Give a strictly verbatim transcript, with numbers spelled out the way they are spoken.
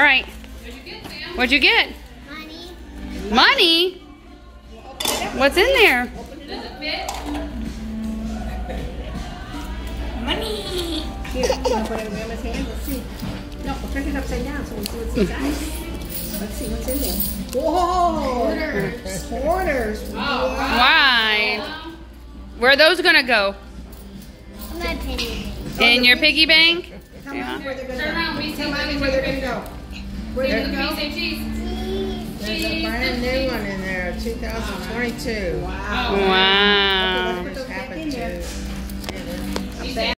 All right. What'd you get? Money. Money? What's in there? Does it fit? Money. Here, you want to put it in Grandma's hand? Let's see. No, we'll turn it upside down so we see what's inside. Let's see what's in there. Whoa! Quarters. Quarters. Oh, wow. Why? Where are those gonna go? My penny. In your piggy bank? Tell Mommy where they're going to Turn around, go. we Tell see Mommy where they're going to go. Where Say they're the going to P, go. say cheese. There's a brand new one in there, two thousand twenty-two. Wow. Wow. Okay, let's put those Just back in happened there. to.